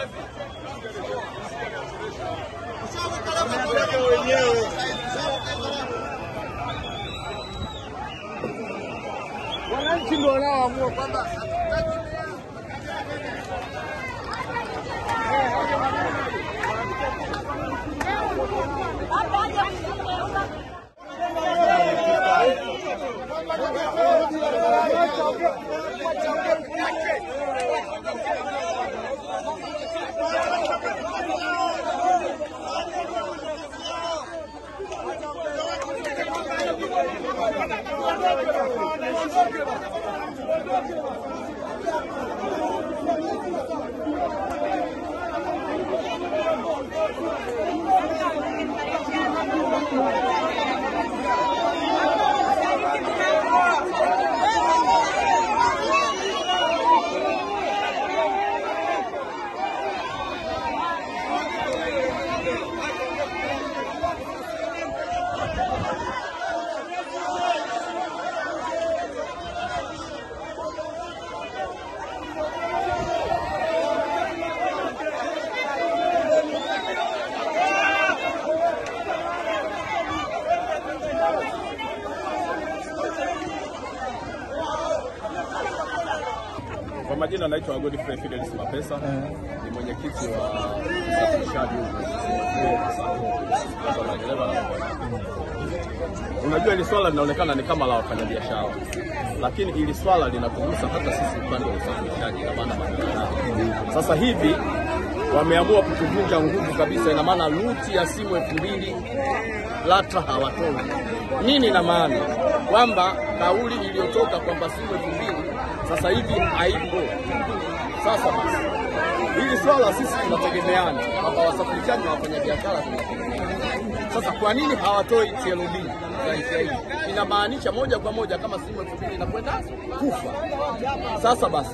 Wananchi ndio wanaoamua kwamba Kwa majina naitwa Godfrey Fidelis Mapesa, ni mwenyekiti wa usafirishaji Unajua hili swala linaonekana ni kama la wafanyabiashara, lakini hili swala linatugusa hata sisi upande wa usafirishaji na maana sasa hivi wameamua kutuvunja nguvu kabisa. Ina maana ruti ya simu 2000 LATRA hawatoi. Nini na maana? Kwamba kauli iliyotoka kwamba simu 2000 sasa hivi haipo. Sasa basi hili swala sisi tunategemeana, kwamba wasafirishaji na wafanyabiashara tunategemeana. Sasa kwa nini hawatoi TLB za hii? Inamaanisha moja kwa moja kama simu 2000 inakwenda kufa. Sasa basi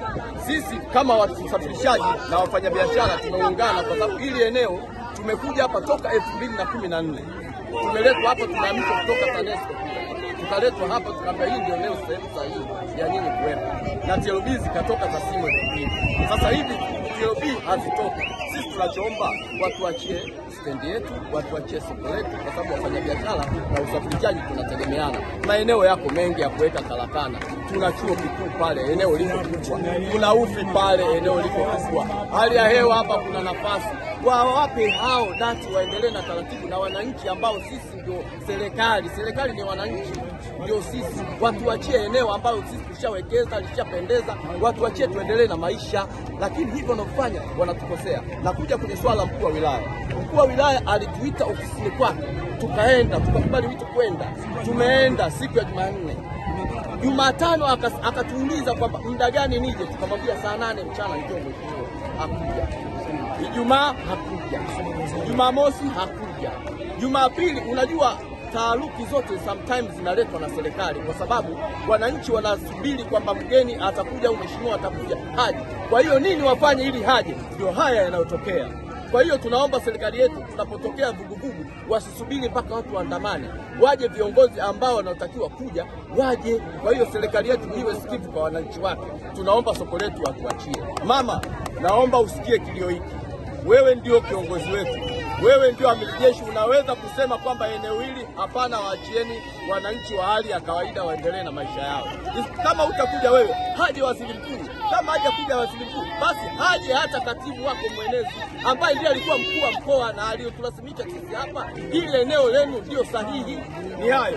sisi kama wasafirishaji na wafanyabiashara tumeungana, kwa sababu hili eneo tumekuja hapa toka 2014. Tumeletwa hapa, tunahamishwa kutoka TANESCO, tukaletwa hapa, tukaambia hii ndio eneo sehemu sahihi ya nyinyi kuwepo, na TLB zikatoka za simu 2000. Sasa hivi TLB hazitoka. Sisi tunachoomba watuachie stendi yetu, watuachie soko letu, kwa sababu wafanyabiashara na usafirishaji tunategemeana. Maeneo yako mengi ya kuweka karakana. Tuna chuo kikuu pale, eneo liko kubwa. Kuna ufi pale, eneo liko kubwa. Hali ya hewa hapa kuna nafasi. Wawape hao dati waendelee na taratibu, na wananchi ambao sisi ndio serikali. Serikali ni wananchi, ndio sisi. Watuachie eneo ambalo sisi tushawekeza, lishapendeza. Watuachie tuendelee na maisha. Lakini hivyo wanafanya wanatukosea. Na kuja kwenye swala mkuu wa wilaya. Mkuu wa wilaya alituita ofisini kwake. Tukaenda, tukakubali wito kwenda. Tumeenda siku ya Jumanne. Jumatano akatuuliza kwamba muda gani nije, tukamwambia saa 8 mchana njoo mheshimiwa. Hakuja. Ijumaa hakuja. Jumamosi hakuja. Jumapili, unajua taaruki zote sometimes zinaletwa na serikali, kwa sababu wananchi wanasubiri kwamba mgeni atakuja au mheshimiwa atakuja, haji. Kwa hiyo nini wafanye ili haje? Ndio haya yanayotokea. Kwa hiyo tunaomba serikali yetu tunapotokea vuguvugu wasisubiri mpaka watu waandamane, waje viongozi ambao wanaotakiwa kuja waje. Kwa hiyo serikali yetu iwe sikivu kwa wananchi wake. Tunaomba soko letu watuachie. Mama, naomba usikie kilio hiki. Wewe ndio kiongozi wetu. Wewe ndio amiri jeshi, unaweza kusema kwamba eneo hili hapana, waachieni wananchi wa hali ya kawaida waendelee na maisha yao. Kama utakuja wewe, haje waziri mkuu. Kama haja kuja waziri mkuu, basi haje hata katibu wako mwenezi ambaye ndiye alikuwa mkuu wa mkoa na aliyotulasimisha sisi hapa. Hili eneo lenu ndio sahihi. Ni hayo.